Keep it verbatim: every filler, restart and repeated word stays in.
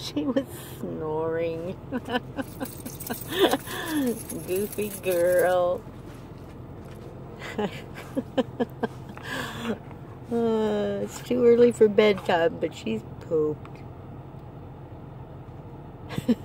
She was snoring. Goofy girl. Uh, it's too early for bedtime, but she's pooped.